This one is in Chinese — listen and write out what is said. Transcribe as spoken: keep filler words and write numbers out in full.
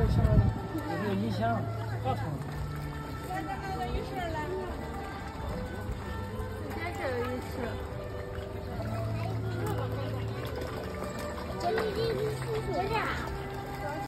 点小了，有没有影响？好痛。 现在那个鱼翅来。这这个鱼翅。这里这是水呀。